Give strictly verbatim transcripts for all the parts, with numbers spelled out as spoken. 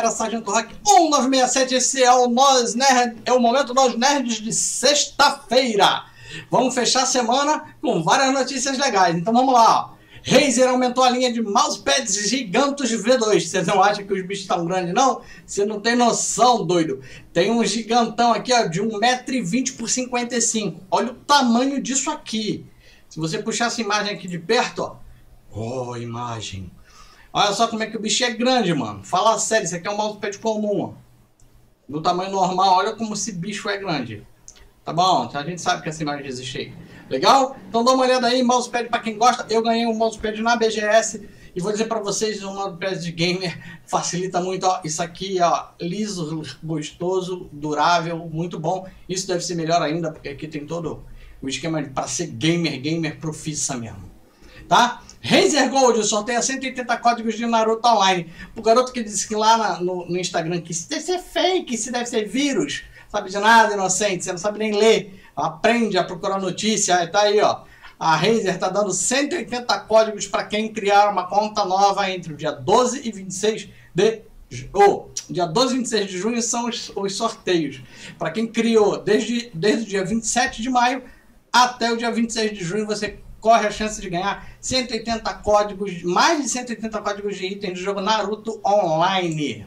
galera, Sargento Rock um nove seis sete, esse é o, nós Nerd, é o Momento Nós Nerds de sexta-feira. Vamos fechar a semana com várias notícias legais, então vamos lá. Ó. Razer aumentou a linha de mousepads gigantos V dois. Você não acha que os bichos estão grandes, não? Você não tem noção, doido. Tem um gigantão aqui, ó, de um metro e vinte por cinquenta e cinco. Olha o tamanho disso aqui. Se você puxar essa imagem aqui de perto, ó. Oh, imagem. Olha só como é que o bicho é grande, mano. Fala sério, isso aqui é um mousepad comum, ó. Do tamanho normal, olha como esse bicho é grande. Tá bom? Então a gente sabe que essa imagem existe aí. Legal? Então dá uma olhada aí, mousepad pra quem gosta. Eu ganhei um mousepad na B G S. E vou dizer pra vocês, um mousepad de gamer facilita muito, ó. Isso aqui, ó, liso, gostoso, durável, muito bom. Isso deve ser melhor ainda, porque aqui tem todo o esquema para ser gamer, gamer profissa mesmo. Tá? Razer Gold sorteia cento e oitenta códigos de Naruto Online. O garoto que disse que lá na, no, no Instagram que isso deve ser fake, isso deve ser vírus. Sabe de nada, inocente, você não sabe nem ler. Aprende a procurar notícia. Tá aí, ó. A Razer tá dando cento e oitenta códigos para quem criar uma conta nova entre o dia doze e vinte e seis de oh, dia doze e vinte e seis de junho são os, os sorteios. Para quem criou desde, desde o dia vinte e sete de maio até o dia vinte e seis de junho, você corre a chance de ganhar cento e oitenta códigos, mais de cento e oitenta códigos de itens do jogo Naruto Online.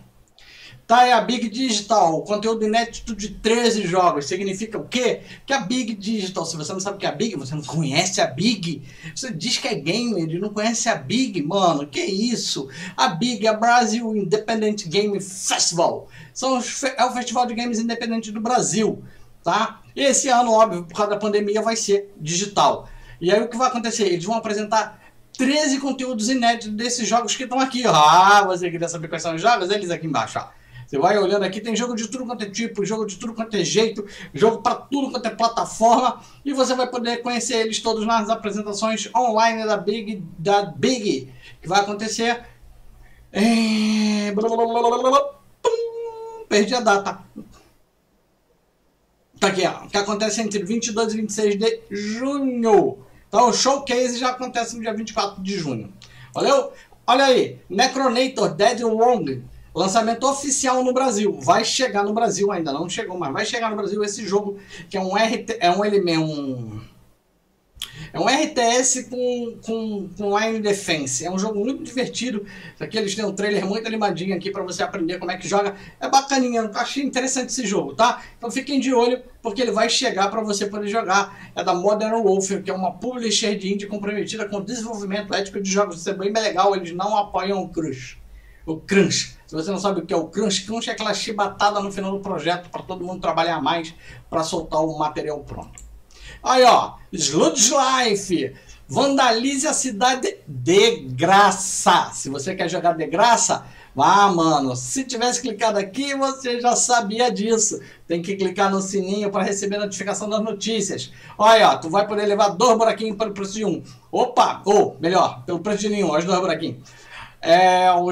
Tá aí a Big Digital, conteúdo inédito de treze jogos. Significa o quê? Que a Big Digital, se você não sabe o que é a Big, você não conhece a Big, você diz que é gamer e não conhece a Big, mano, que isso? A Big é a Brasil Independent Game Festival. São os, é o festival de games independente do Brasil, tá? E esse ano, óbvio, por causa da pandemia, vai ser digital. E aí o que vai acontecer? Eles vão apresentar treze conteúdos inéditos desses jogos que estão aqui. Ó. Ah, você queria saber quais são os jogos? Eles aqui embaixo, ó. Você vai olhando aqui, tem jogo de tudo quanto é tipo, jogo de tudo quanto é jeito, jogo para tudo quanto é plataforma, e você vai poder conhecer eles todos nas apresentações online da Big, da Big, que vai acontecer em... Perdi a data. Tá aqui, ó, que acontece entre vinte e dois e vinte e seis de junho. Então o showcase já acontece no dia vinte e quatro de junho. Valeu? Olha aí, Necronator Dead Wrong. Lançamento oficial no Brasil. Vai chegar no Brasil ainda, não chegou, mas vai chegar no Brasil esse jogo, que é um R T, é um elemento, um, é um R T S com, com, com Line Defense. É um jogo muito divertido. Aqui eles têm um trailer muito animadinho aqui para você aprender como é que joga. É bacaninha, eu achei interessante esse jogo, tá? Então fiquem de olho, porque ele vai chegar para você poder jogar. É da Modern Warfare, que é uma publisher de indie comprometida com o desenvolvimento ético de jogos. Isso é bem legal, eles não apoiam o crunch. O crunch. Se você não sabe o que é o crunch, crunch é aquela chibatada no final do projeto para todo mundo trabalhar mais para soltar o material pronto. Aí, ó, Sludge Life, vandalize a cidade de graça. Se você quer jogar de graça, ah, mano, se tivesse clicado aqui, você já sabia disso. Tem que clicar no sininho para receber notificação das notícias. Olha, ó, tu vai poder levar dois buraquinhos pelo preço de um. Opa, ou melhor, pelo preço de nenhum, os dois buraquinhos. É, o...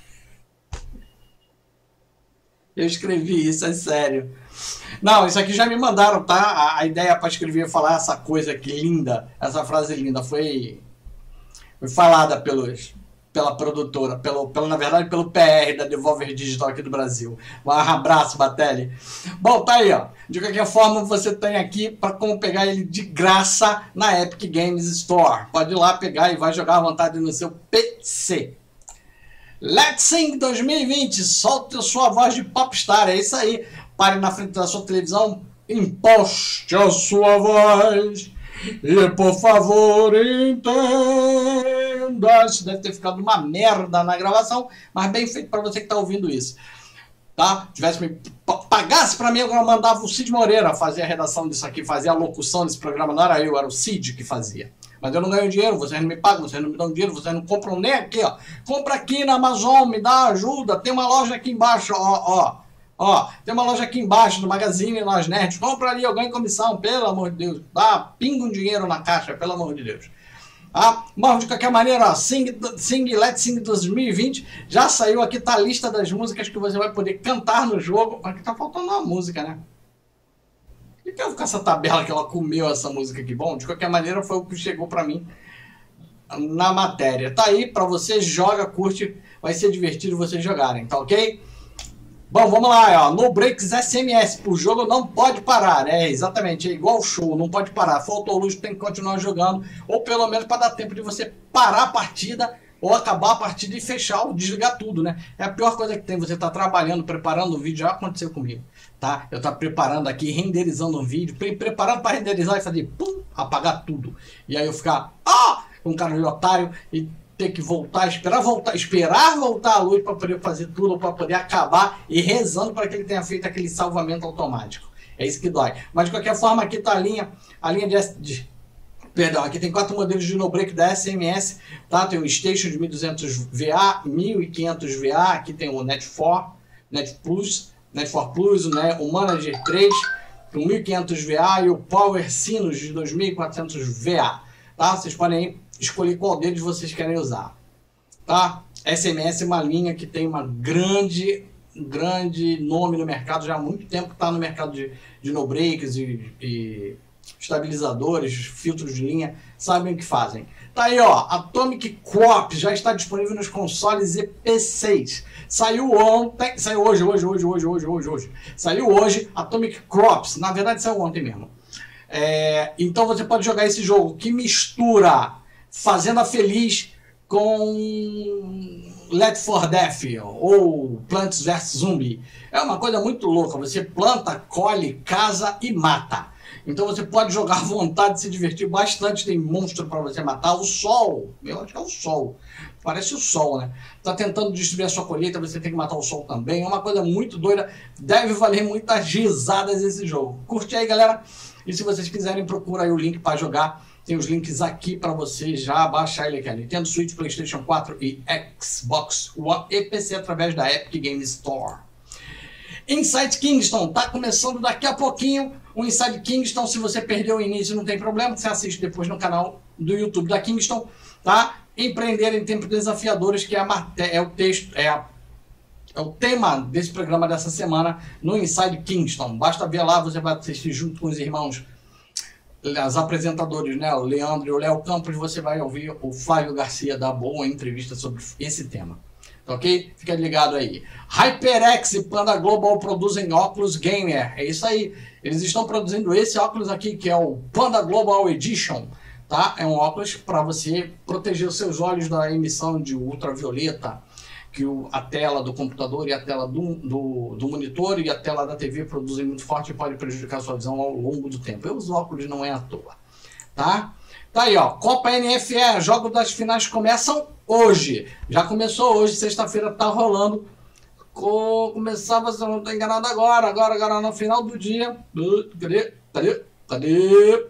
Eu escrevi isso, é sério. Não, isso aqui já me mandaram, tá? A, a ideia para escrever, falar essa coisa aqui linda, essa frase linda, foi, foi falada pelos, pela produtora, pelo, pelo, na verdade, pelo P R da Devolver Digital aqui do Brasil. Um abraço, Batelli. Bom, tá aí, ó. De qualquer forma, você tem aqui para como pegar ele de graça na Epic Games Store. Pode ir lá pegar e vai jogar à vontade no seu P C. Let's Sing dois mil e vinte, solte a sua voz de popstar, é isso aí. Pare na frente da sua televisão, imposte a sua voz e por favor entenda. Isso deve ter ficado uma merda na gravação, mas bem feito para você que está ouvindo isso. Tá? Tivesse me pagasse para mim, eu mandava o Cid Moreira fazer a redação disso aqui, fazer a locução desse programa, não era eu, era o Cid que fazia. Mas eu não ganho dinheiro, vocês não me pagam, vocês não me dão dinheiro, vocês não compram nem aqui, ó. Compra aqui na Amazon, me dá ajuda, tem uma loja aqui embaixo, ó, ó. Ó, tem uma loja aqui embaixo do Magazine Nós Nerds, compra ali, eu ganho comissão, pelo amor de Deus. Dá, pinga um dinheiro na caixa, pelo amor de Deus. Ah, mas de qualquer maneira, ó, Sing, Sing, Let's Sing dois mil e vinte, já saiu aqui, tá a lista das músicas que você vai poder cantar no jogo. Aqui tá faltando uma música, né? O que é com essa tabela que ela comeu essa música aqui? Bom, de qualquer maneira foi o que chegou pra mim na matéria. Tá aí, pra você, joga, curte, vai ser divertido vocês jogarem, tá ok? Bom, vamos lá, ó. No Breaks S M S. O jogo não pode parar. É, exatamente. É igual o show, não pode parar. Faltou luz, tem que continuar jogando. Ou pelo menos para dar tempo de você parar a partida ou acabar a partida e fechar ou desligar tudo, né? É a pior coisa que tem. Você tá trabalhando, preparando o vídeo. Já aconteceu comigo, tá? Eu tava preparando aqui, renderizando um vídeo, pre preparando para renderizar e fazer pum, apagar tudo. E aí eu ficar, ah, com um cara de otário e ter que voltar, esperar voltar, esperar voltar a luz para poder fazer tudo, para poder acabar e rezando para que ele tenha feito aquele salvamento automático. É isso que dói. Mas de qualquer forma, aqui tá a linha, a linha de, de perdão, aqui tem quatro modelos de no break da S M S, tá? Tem o Station de mil e duzentos V A, mil e quinhentos V A, aqui tem o Net quatro, Net Plus, Net quatro Plus, né? O Manager três, com mil e quinhentos V A e o Power Sinus de dois mil e quatrocentos V A, tá? Vocês podem escolher qual deles vocês querem usar, tá? S M S é uma linha que tem uma grande, grande nome no mercado, já há muito tempo que está no mercado de, de no breaks e, e estabilizadores, filtros de linha, sabem o que fazem. Tá aí, ó, Atomic Crops já está disponível nos consoles e P Cs. Saiu ontem, saiu hoje, hoje, hoje, hoje, hoje, hoje, hoje. Saiu hoje Atomic Crops, na verdade saiu ontem mesmo. É, então você pode jogar esse jogo que mistura Fazenda Feliz com Left four Dead ou Plants versus. Zumbi. É uma coisa muito louca. Você planta, colhe, casa e mata. Então você pode jogar à vontade, se divertir bastante. Tem monstro para você matar. O sol, eu acho que é o sol. Parece o sol, né? Tá tentando destruir a sua colheita, você tem que matar o sol também. É uma coisa muito doida. Deve valer muitas risadas esse jogo. Curte aí, galera. E se vocês quiserem, procura aí o link para jogar. Tem os links aqui para você já baixar ele aqui. Nintendo Switch, PlayStation quatro e Xbox One e P C através da Epic Game Store. Inside Kingston, tá começando daqui a pouquinho. O Inside Kingston, se você perdeu o início, não tem problema, você assiste depois no canal do YouTube da Kingston, tá? Empreender em tempos desafiadores, que é, a, é o texto, é, a, é o tema desse programa dessa semana no Inside Kingston. Basta ver lá, você vai assistir junto com os irmãos, os apresentadores, né? O Leandro e o Léo Campos, você vai ouvir o Flávio Garcia dar boa entrevista sobre esse tema. Ok? Fica ligado aí. HyperX e Panda Global produzem óculos gamer. É isso aí. Eles estão produzindo esse óculos aqui, que é o Panda Global Edition. Tá? É um óculos para você proteger os seus olhos da emissão de ultravioleta, que o, a tela do computador e a tela do, do, do monitor e a tela da T V produzem muito forte e pode prejudicar a sua visão ao longo do tempo. E os óculos não é à toa. Tá? Tá aí, ó. Copa N F L, jogos das finais começam hoje. Já começou hoje, sexta-feira tá rolando. Co começava, se eu não tô enganado, agora. Agora, agora no final do dia. Cadê? Cadê? Cadê?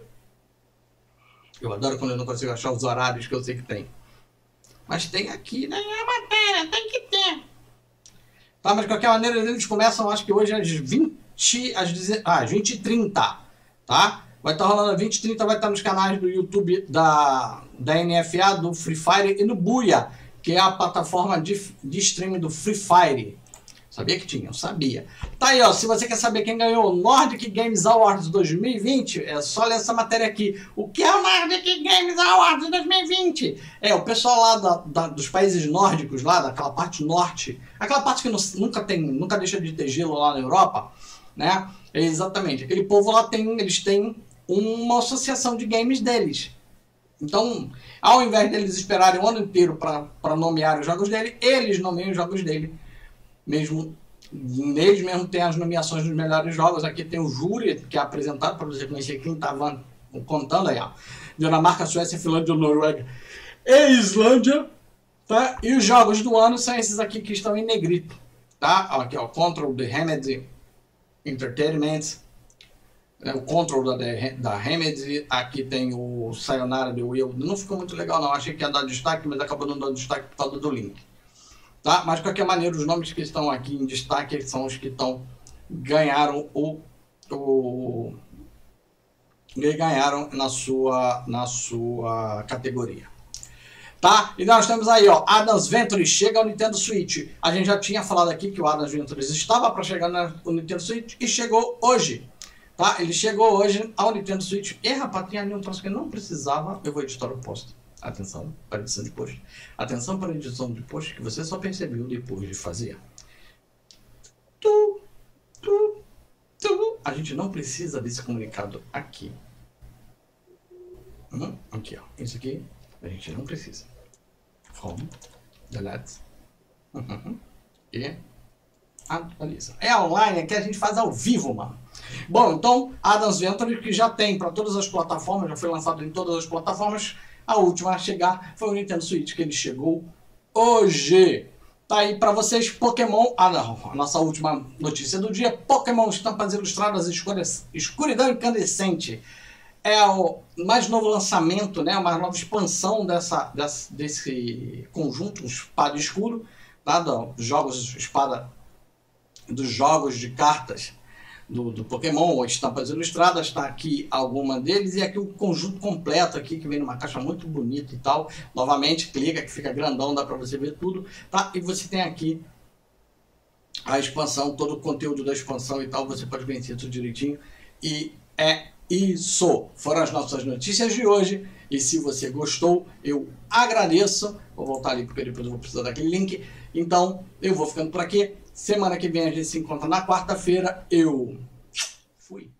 Eu adoro quando eu não consigo achar os horários que eu sei que tem. Mas tem aqui, né? É a matéria, tem que ter. Tá, mas de qualquer maneira, eles começam, acho que hoje às vinte, às ah, vinte e trinta, tá? Vai estar rolando às vinte e trinta, vai estar nos canais do YouTube da, da N F A, do Free Fire e no Buia, que é a plataforma de, de streaming do Free Fire. Sabia que tinha? Eu sabia. Tá aí, ó. Se você quer saber quem ganhou o Nordic Games Awards dois mil e vinte, é só ler essa matéria aqui. O que é o Nordic Games Awards dois mil e vinte? É, o pessoal lá da, da, dos países nórdicos, lá daquela parte norte, aquela parte que não, nunca tem, nunca deixa de ter gelo lá na Europa, né? É exatamente. Aquele povo lá tem, eles têm uma associação de games deles. Então, ao invés deles esperarem o ano inteiro para nomear os jogos dele, eles nomeiam os jogos dele. Mesmo, neles mesmo tem as nomeações dos melhores jogos. Aqui tem o júri, que é apresentado para você conhecer quem estava contando aí, ó. Dinamarca, Suécia, Finlândia, Noruega e Islândia, tá? E os jogos do ano são esses aqui que estão em negrito, tá? Aqui, ó, Control, The Remedy Entertainment, né? O Control da, da Remedy. Aqui tem o Sayonara The Will. Não ficou muito legal não, achei que ia dar destaque, mas acabou não dando destaque por causa do link. Tá? Mas de qualquer maneira, os nomes que estão aqui em destaque são os que estão, ganharam o, o ganharam na sua, na sua categoria. Tá? E nós temos aí, ó, Adam's Ventures chega ao Nintendo Switch. A gente já tinha falado aqui que o Adam's Ventures estava para chegar no Nintendo Switch e chegou hoje. Tá? Ele chegou hoje ao Nintendo Switch. E rapaz, tinha ali um troço que não precisava. Eu vou editar o post. Atenção para a edição de post. Atenção para a edição de post que você só percebeu depois de fazer. tu, tu, tu. A gente não precisa desse comunicado aqui. Hum, aqui, ó. Isso aqui a gente não precisa. Home, delete. Uhum. E atualiza. É online, aqui a gente faz ao vivo, mano. Bom, então, Adam's Venture, que já tem para todas as plataformas, já foi lançado em todas as plataformas. A última a chegar foi o Nintendo Switch, que ele chegou hoje. Tá aí para vocês, Pokémon... Ah, não, a nossa última notícia do dia. Pokémon Estampas Ilustradas Escuridão Incandescente. É o mais novo lançamento, né? Uma nova expansão dessa, dessa, desse conjunto, espada escuro, tá? Dos jogos espada, dos jogos de cartas do, do Pokémon, estampas ilustradas, tá aqui alguma deles, e aqui o conjunto completo aqui, que vem numa caixa muito bonita e tal. Novamente, clica que fica grandão, dá para você ver tudo, tá? E você tem aqui a expansão, todo o conteúdo da expansão e tal, você pode vencer tudo direitinho, e é isso. Foram as nossas notícias de hoje, e se você gostou, eu agradeço. Vou voltar ali porque depois eu vou precisar daquele link. Então, eu vou ficando por aqui. Semana que vem a gente se encontra na quarta-feira. Eu fui.